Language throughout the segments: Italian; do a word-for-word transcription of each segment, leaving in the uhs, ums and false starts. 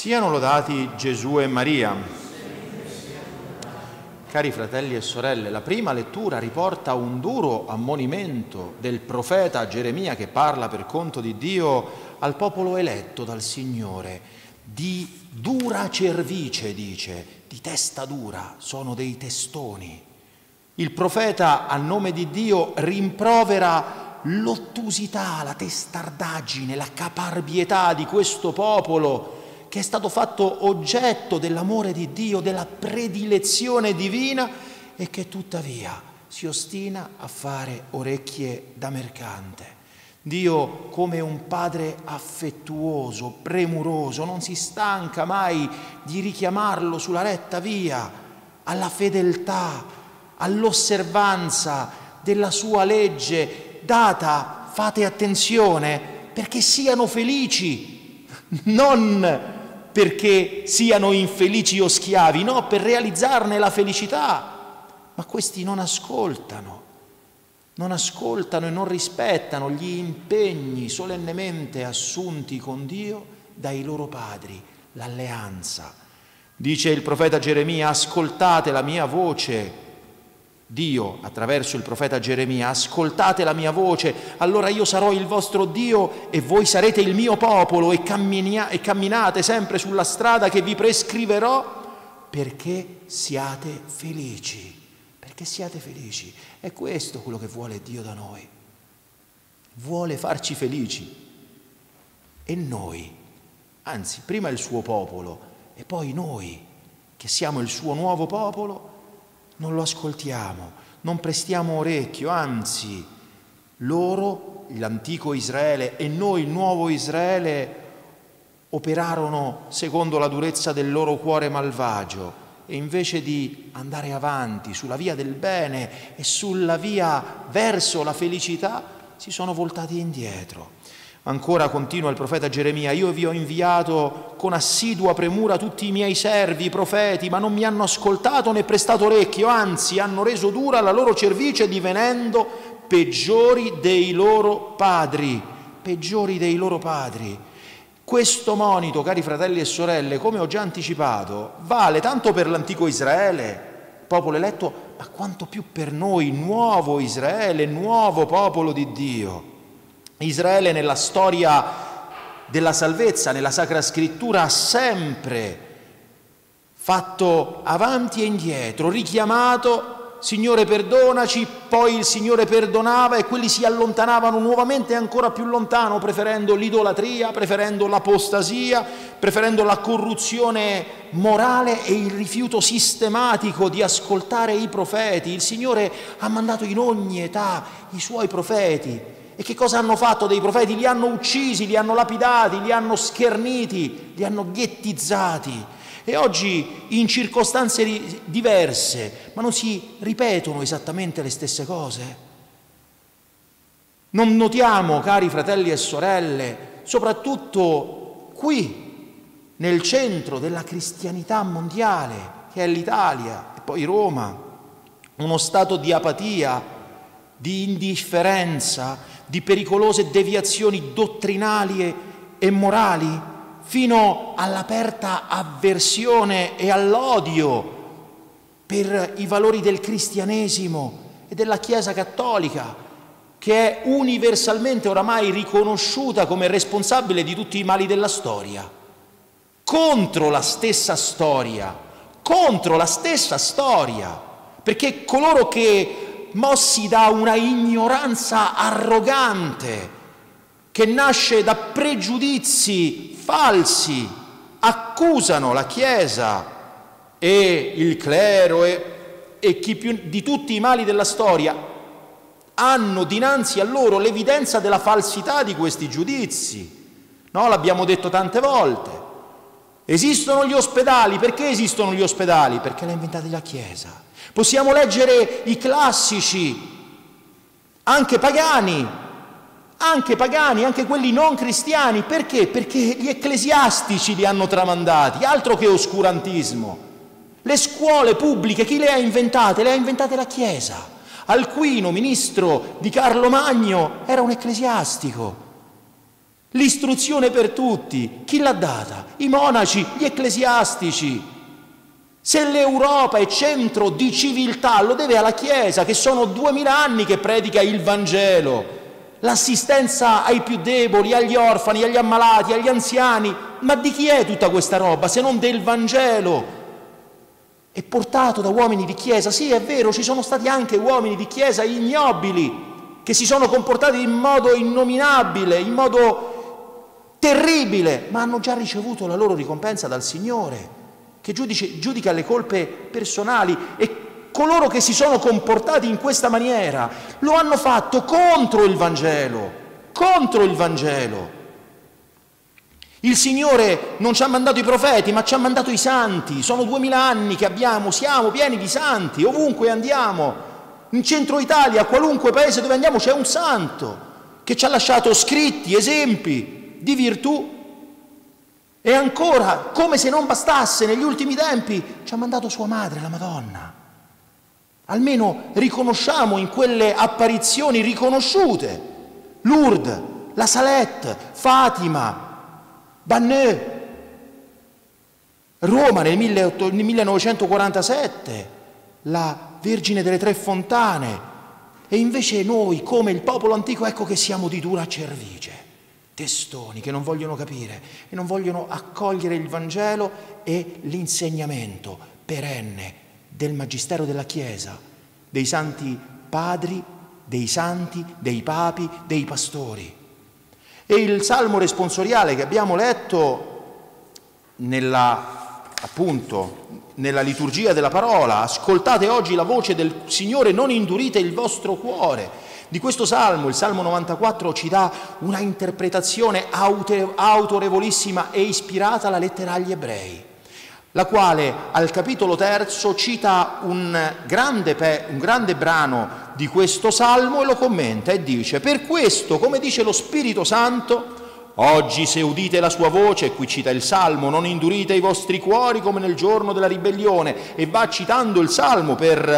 Siano lodati Gesù e Maria. Cari fratelli e sorelle, la prima lettura riporta un duro ammonimento del profeta Geremia che parla per conto di Dio al popolo eletto dal Signore. Di dura cervice, dice, di testa dura, sono dei testoni. Il profeta a nome di Dio rimprovera l'ottusità, la testardaggine, la caparbietà di questo popolo che è stato fatto oggetto dell'amore di Dio, della predilezione divina e che tuttavia si ostina a fare orecchie da mercante. Dio, come un padre affettuoso, premuroso, non si stanca mai di richiamarlo sulla retta via, alla fedeltà, all'osservanza della sua legge data, fate attenzione, perché siano felici, non perché siano infelici o schiavi, no, per realizzarne la felicità. Ma questi non ascoltano, non ascoltano e non rispettano gli impegni solennemente assunti con Dio dai loro padri, l'alleanza. Dice il profeta Geremia: ascoltate la mia voce. Dio, attraverso il profeta Geremia: ascoltate la mia voce, allora io sarò il vostro Dio e voi sarete il mio popolo e, cammina- e camminate sempre sulla strada che vi prescriverò perché siate felici, perché siate felici. È questo quello che vuole Dio da noi, vuole farci felici. E noi, anzi prima il suo popolo e poi noi, che siamo il suo nuovo popolo, non lo ascoltiamo, non prestiamo orecchio, anzi, loro, l'antico Israele e noi, il nuovo Israele, operarono secondo la durezza del loro cuore malvagio e invece di andare avanti sulla via del bene e sulla via verso la felicità, si sono voltati indietro. Ancora continua il profeta Geremia: io vi ho inviato con assidua premura tutti i miei servi, i profeti, ma non mi hanno ascoltato né prestato orecchio, anzi hanno reso dura la loro cervice divenendo peggiori dei loro padri, peggiori dei loro padri. Questo monito, cari fratelli e sorelle, come ho già anticipato, vale tanto per l'antico Israele, popolo eletto, ma quanto più per noi, nuovo Israele, nuovo popolo di Dio. Israele nella storia della salvezza, nella Sacra Scrittura, ha sempre fatto avanti e indietro, richiamato: Signore perdonaci, poi il Signore perdonava e quelli si allontanavano nuovamente ancora più lontano, preferendo l'idolatria, preferendo l'apostasia, preferendo la corruzione morale e il rifiuto sistematico di ascoltare i profeti. Il Signore ha mandato in ogni età i suoi profeti. E che cosa hanno fatto dei profeti? Li hanno uccisi, li hanno lapidati, li hanno scherniti, li hanno ghettizzati. E oggi in circostanze diverse, ma non si ripetono esattamente le stesse cose? Non notiamo, cari fratelli e sorelle, soprattutto qui, nel centro della cristianità mondiale, che è l'Italia e poi Roma, uno stato di apatia, di indifferenza, di pericolose deviazioni dottrinali e morali, fino all'aperta avversione e all'odio per i valori del cristianesimo e della Chiesa cattolica, che è universalmente oramai riconosciuta come responsabile di tutti i mali della storia, contro la stessa storia, contro la stessa storia, perché coloro che, mossi da una ignoranza arrogante che nasce da pregiudizi falsi, accusano la Chiesa e il clero e, e chi più di tutti i mali della storia, hanno dinanzi a loro l'evidenza della falsità di questi giudizi. No, l'abbiamo detto tante volte. Esistono gli ospedali. Perché esistono gli ospedali? Perché li ha inventati la Chiesa. Possiamo leggere i classici, anche pagani, anche pagani, anche quelli non cristiani. Perché? Perché gli ecclesiastici li hanno tramandati, altro che oscurantismo. Le scuole pubbliche, chi le ha inventate? Le ha inventate la Chiesa. Alcuino, ministro di Carlo Magno, era un ecclesiastico. L'istruzione per tutti, chi l'ha data? I monaci, gli ecclesiastici. Se l'Europa è centro di civiltà, lo deve alla Chiesa, che sono duemila anni che predica il Vangelo, l'assistenza ai più deboli, agli orfani, agli ammalati, agli anziani. Ma di chi è tutta questa roba se non del Vangelo? È portato da uomini di Chiesa. Sì, è vero, ci sono stati anche uomini di Chiesa ignobili che si sono comportati in modo innominabile, in modo terribile, ma hanno già ricevuto la loro ricompensa dal Signore, che giudice, giudica le colpe personali, e coloro che si sono comportati in questa maniera lo hanno fatto contro il Vangelo, contro il Vangelo. Il Signore non ci ha mandato i profeti, ma ci ha mandato i santi. Sono duemila anni che abbiamo, siamo pieni di santi, ovunque andiamo. In centro Italia, a qualunque paese dove andiamo, c'è un santo che ci ha lasciato scritti, esempi di virtù. E ancora, come se non bastasse, negli ultimi tempi ci ha mandato sua madre, la Madonna. Almeno riconosciamo in quelle apparizioni riconosciute Lourdes, la Salette, Fatima, Banneux, Roma nel millenovecentoquarantasette, la Vergine delle Tre Fontane. E invece noi, come il popolo antico, ecco che siamo di dura cervice, testoni che non vogliono capire e non vogliono accogliere il Vangelo e l'insegnamento perenne del Magistero della Chiesa, dei santi padri, dei santi, dei papi, dei pastori. E il salmo responsoriale che abbiamo letto nella, appunto, nella liturgia della parola, ascoltate oggi la voce del Signore, non indurite il vostro cuore. Di questo salmo, il Salmo novantaquattro, ci dà una interpretazione autorevolissima e ispirata alla lettera agli Ebrei, la quale al capitolo terzo cita un grande, pe- un grande brano di questo salmo e lo commenta e dice: per questo, come dice lo Spirito Santo, oggi se udite la sua voce, e qui cita il salmo, non indurite i vostri cuori come nel giorno della ribellione, e va citando il salmo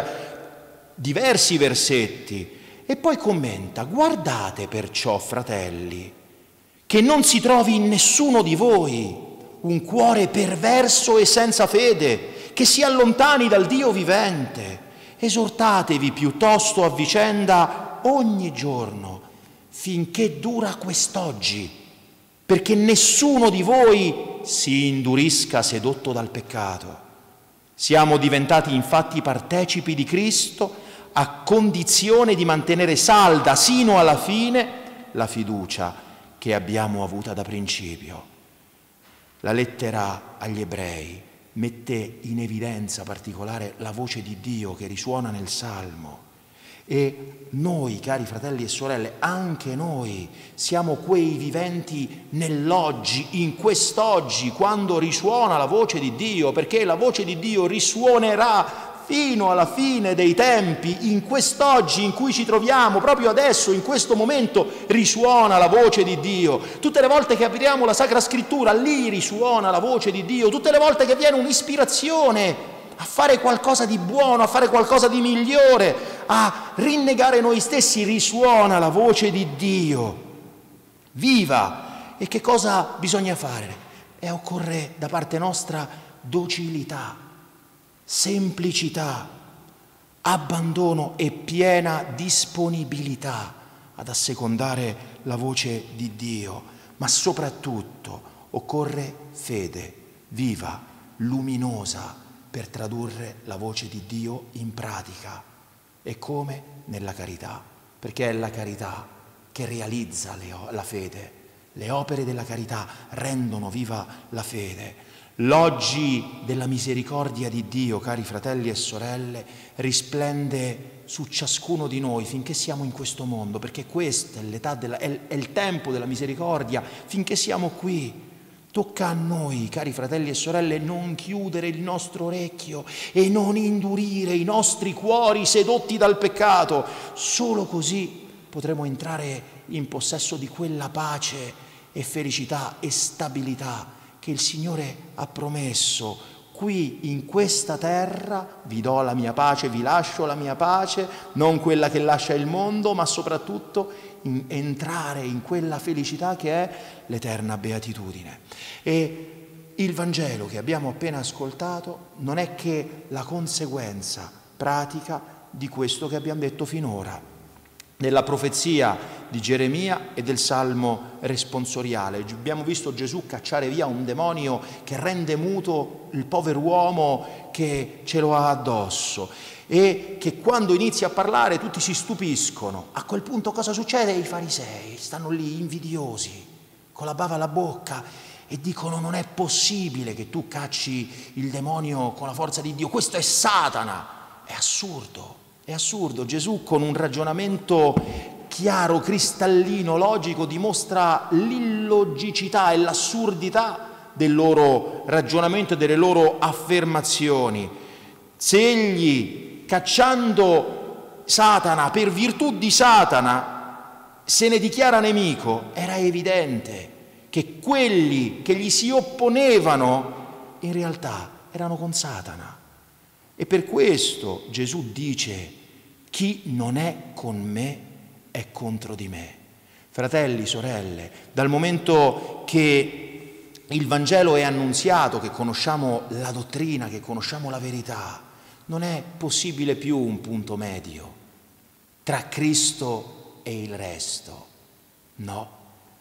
per diversi versetti e poi commenta: guardate perciò, fratelli, che non si trovi in nessuno di voi un cuore perverso e senza fede, che si allontani dal Dio vivente. Esortatevi piuttosto a vicenda ogni giorno, finché dura quest'oggi, perché nessuno di voi si indurisca sedotto dal peccato. Siamo diventati infatti partecipi di Cristo, a condizione di mantenere salda sino alla fine la fiducia che abbiamo avuta da principio. La lettera agli Ebrei mette in evidenza particolare la voce di Dio che risuona nel Salmo. E noi, cari fratelli e sorelle, anche noi siamo quei viventi nell'oggi, in quest'oggi, quando risuona la voce di Dio, perché la voce di Dio risuonerà fino alla fine dei tempi. In quest'oggi in cui ci troviamo, proprio adesso, in questo momento, risuona la voce di Dio. Tutte le volte che apriamo la Sacra Scrittura, lì risuona la voce di Dio. Tutte le volte che viene un'ispirazione a fare qualcosa di buono, a fare qualcosa di migliore, a rinnegare noi stessi, risuona la voce di Dio. Viva! E che cosa bisogna fare? E occorre da parte nostra docilità, semplicità, abbandono e piena disponibilità ad assecondare la voce di Dio, ma soprattutto occorre fede viva, luminosa, per tradurre la voce di Dio in pratica. E come? Nella carità, perché è la carità che realizza le, la fede. Le opere della carità rendono viva la fede. L'oggi della misericordia di Dio, cari fratelli e sorelle, risplende su ciascuno di noi finché siamo in questo mondo, perché questa è l'età della, è, è il tempo della misericordia, finché siamo qui. Tocca a noi, cari fratelli e sorelle, non chiudere il nostro orecchio e non indurire i nostri cuori sedotti dal peccato. Solo così potremo entrare in possesso di quella pace e felicità e stabilità che il Signore ha promesso qui in questa terra vi do la mia pace, vi lascio la mia pace, non quella che lascia il mondo, ma soprattutto in entrare in quella felicità che è l'eterna beatitudine. E il Vangelo che abbiamo appena ascoltato non è che la conseguenza pratica di questo che abbiamo detto finora, nella profezia di Geremia e del Salmo responsoriale. Abbiamo visto Gesù cacciare via un demonio che rende muto il povero uomo che ce lo ha addosso e che quando inizia a parlare tutti si stupiscono. A quel punto cosa succede? I farisei stanno lì invidiosi, con la bava alla bocca e dicono: non è possibile che tu cacci il demonio con la forza di Dio, questo è Satana. È assurdo. È assurdo. Gesù con un ragionamento chiaro, cristallino, logico, dimostra l'illogicità e l'assurdità del loro ragionamento e delle loro affermazioni. Se egli, cacciando Satana per virtù di Satana, se ne dichiara nemico, era evidente che quelli che gli si opponevano in realtà erano con Satana. E per questo Gesù dice: chi non è con me è contro di me. Fratelli, sorelle, dal momento che il Vangelo è annunziato, che conosciamo la dottrina, che conosciamo la verità, non è possibile più un punto medio tra Cristo e il resto. No,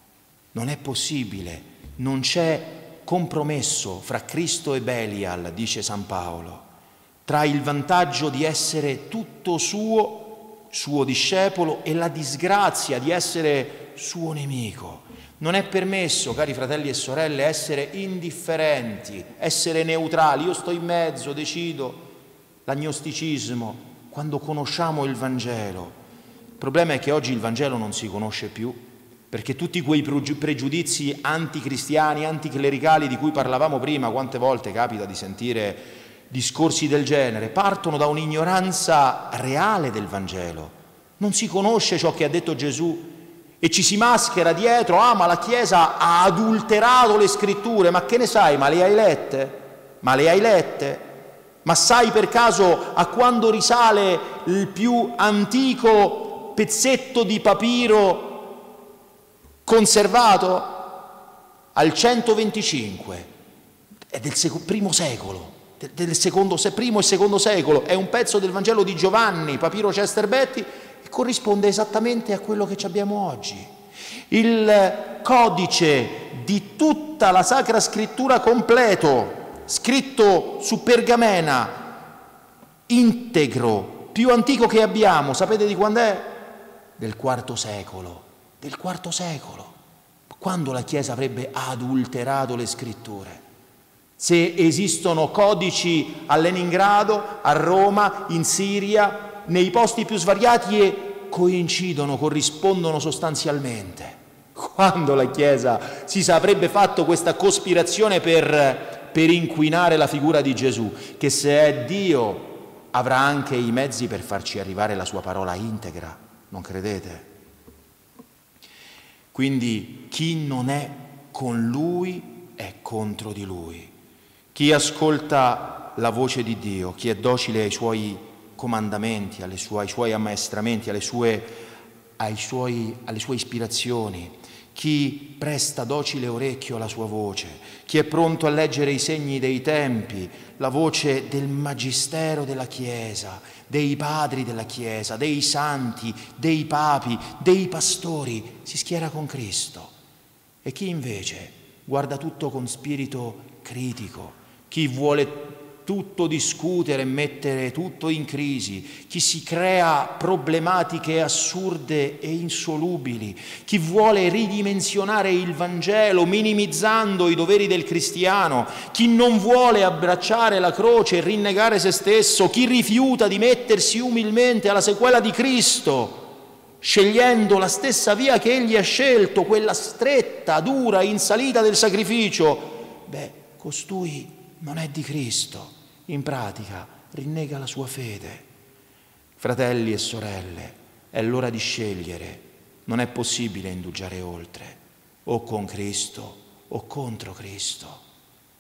non è possibile. Non c'è compromesso fra Cristo e Belial, dice San Paolo, tra il vantaggio di essere tutto suo, suo discepolo, e la disgrazia di essere suo nemico. Non è permesso, cari fratelli e sorelle, essere indifferenti, essere neutrali. Io sto in mezzo, decido, l'agnosticismo, quando conosciamo il Vangelo. Il problema è che oggi il Vangelo non si conosce più, perché tutti quei pregiudizi anticristiani, anticlericali di cui parlavamo prima, quante volte capita di sentire discorsi del genere, partono da un'ignoranza reale del Vangelo. Non si conosce ciò che ha detto Gesù e ci si maschera dietro: ah, ma la Chiesa ha adulterato le scritture. Ma che ne sai? Ma le hai lette? Ma le hai lette? Ma sai per caso a quando risale il più antico pezzetto di papiro conservato? Al centoventicinque, è del sec- primo secolo. del secondo, primo e secondo secolo, è un pezzo del Vangelo di Giovanni, papiro Chester Beatty, e corrisponde esattamente a quello che abbiamo oggi. Il codice di tutta la Sacra Scrittura completo, scritto su pergamena, integro, più antico che abbiamo, sapete di quando è? Del quarto secolo, del quarto secolo. Quando la Chiesa avrebbe adulterato le Scritture? Se esistono codici a Leningrado, a Roma, in Siria, nei posti più svariati e coincidono, corrispondono sostanzialmente. Quando la Chiesa si avrebbe fatto questa cospirazione per, per inquinare la figura di Gesù, che se è Dio avrà anche i mezzi per farci arrivare la sua parola integra, non credete? Quindi chi non è con Lui è contro di Lui. Chi ascolta la voce di Dio, chi è docile ai Suoi comandamenti, alle sue, ai Suoi ammaestramenti, alle sue, ai suoi, alle sue ispirazioni, chi presta docile orecchio alla Sua voce, chi è pronto a leggere i segni dei tempi, la voce del Magistero della Chiesa, dei padri della Chiesa, dei santi, dei papi, dei pastori, si schiera con Cristo. E chi invece guarda tutto con spirito critico, chi vuole tutto discutere e mettere tutto in crisi, chi si crea problematiche assurde e insolubili, chi vuole ridimensionare il Vangelo minimizzando i doveri del cristiano, chi non vuole abbracciare la croce e rinnegare se stesso, chi rifiuta di mettersi umilmente alla sequela di Cristo, scegliendo la stessa via che Egli ha scelto, quella stretta, dura, in salita del sacrificio, beh, costui non è di Cristo. In pratica rinnega la sua fede. Fratelli e sorelle, è l'ora di scegliere. Non è possibile indugiare oltre, o con Cristo o contro Cristo.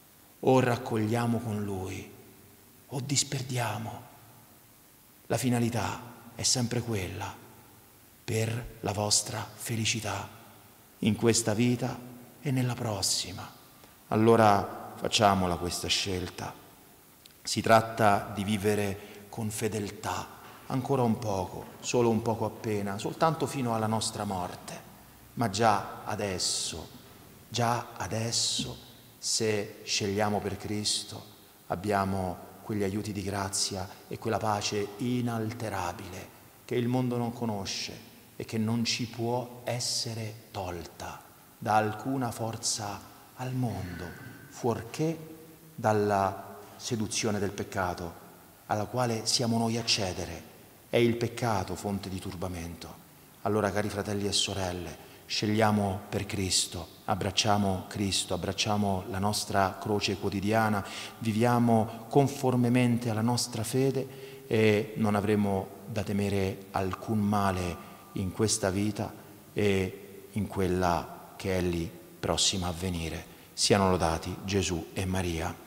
o raccogliamo con Lui o disperdiamo. La finalità è sempre quella, per la vostra felicità in questa vita e nella prossima. Allora facciamola questa scelta. Si tratta di vivere con fedeltà, ancora un poco, solo un poco appena, soltanto fino alla nostra morte, ma già adesso, già adesso, se scegliamo per Cristo, abbiamo quegli aiuti di grazia e quella pace inalterabile che il mondo non conosce e che non ci può essere tolta da alcuna forza al mondo, fuorché dalla seduzione del peccato, alla quale siamo noi a cedere. È il peccato fonte di turbamento. Allora, cari fratelli e sorelle, scegliamo per Cristo, abbracciamo Cristo, abbracciamo la nostra croce quotidiana, viviamo conformemente alla nostra fede e non avremo da temere alcun male in questa vita e in quella che è lì prossima a venire. Siano lodati Gesù e Maria.